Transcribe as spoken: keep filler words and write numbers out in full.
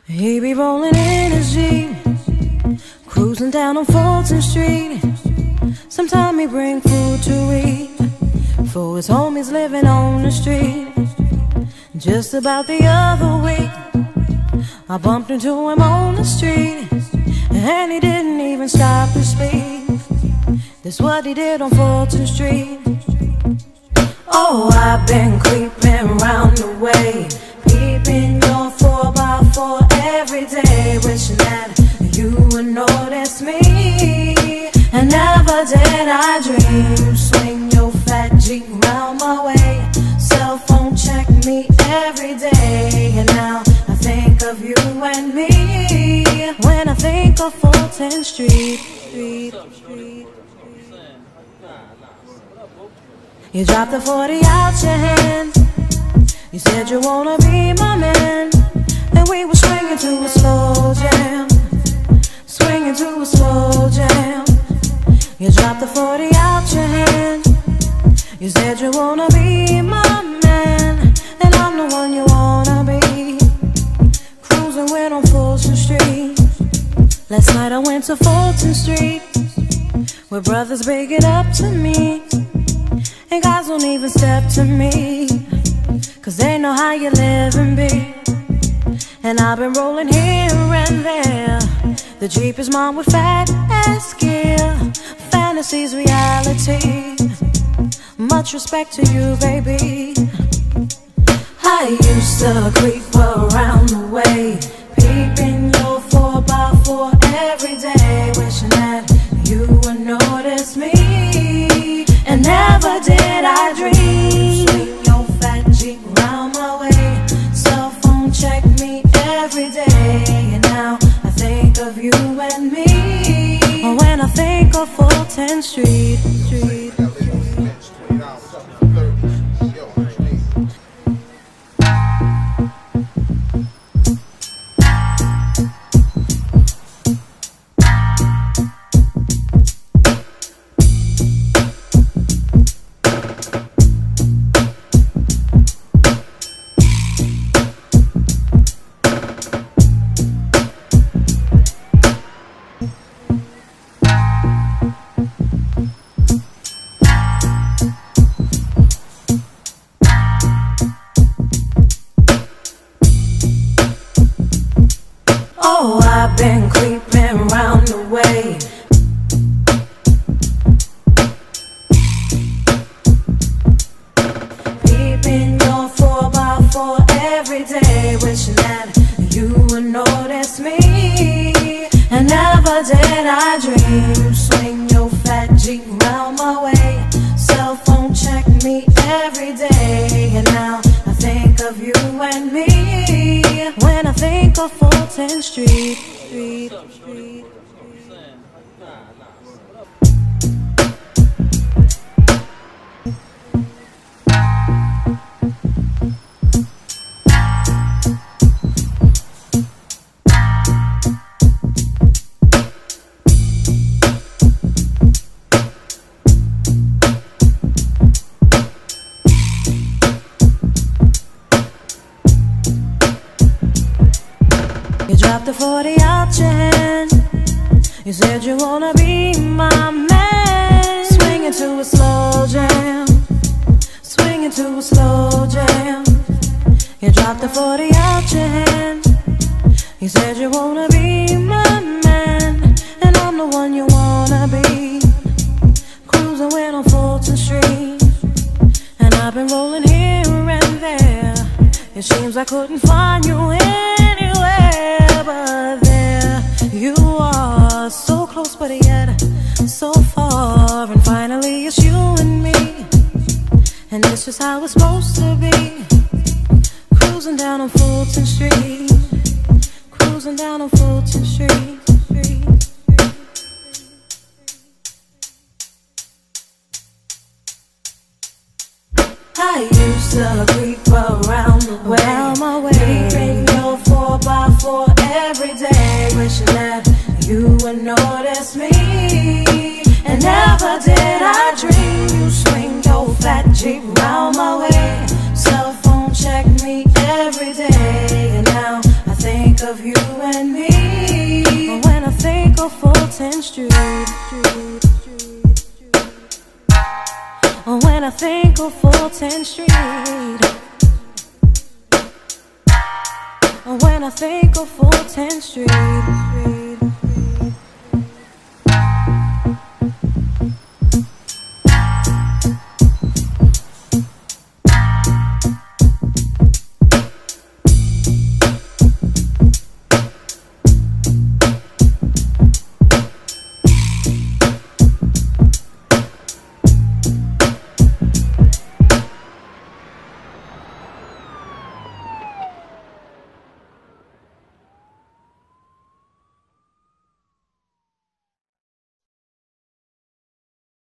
He be rolling in his Jeep, cruising down on Fulton Street. Sometime he bring food to eat for his homies living on the street. Just about the other week, I bumped into him on the street, and he didn't even stop to speak. That's what he did on Fulton Street. Oh, I've been creeping round the way, peeping your four by four every day, wishing that you would notice me. And never did I dream, swing your fat Jeep round my way, cell phone check me every day. And now I think of you and me when I think of Fulton Street. Street, Street. You dropped the forty out your hand, you said you wanna be my man, and we were swinging to a slow jam, swinging to a slow jam. You dropped the forty out your hand, you said you wanna be my man, and I'm the one you wanna be. Cruising with on Fulton Street. Last night I went to Fulton Street, where brothers bring it up to me, and guys don't even step to me, cause they know how you live and be. And I've been rolling here and there, the Jeep is mine with fat ass gear, fantasies reality, much respect to you, baby. I used to creep around the way, peeping your four by four every day, wishing that you would notice me. And never did I dream, swing your fat Jeep round my way, cell phone check me every day. And now I think of you and me when I think of Fulton Street. Street. Oh, I've been creeping round the way, peeping your four by four every day, wishing that you would notice me. And never did I dream, swing your fat Jeep round my way, cell phone check me every day. And now I think of you and me when I think of Fulton Street. Street, Street. You dropped the forty out your hand, you said you wanna be my man, swinging to a slow jam, swinging to a slow jam. You dropped the forty out your hand, you said you wanna be my man, and I'm the one you wanna be. Cruising with on Fulton Street, and I've been rolling here and there. It seems I couldn't find you anywhere, but there you are, so close but yet so far. And finally it's you and me, and it's just how it's supposed to be. Cruising down on Fulton Street, cruising down on Fulton Street. I used to creep around the way, around my way, peeping your four by four every day, wishing that you would notice me. And never did I dream, you swing your fat Jeep round my way, cell phone check me every day. And now I think of you Fulton Street. When I think of Fulton Street, when I think of Fulton Street.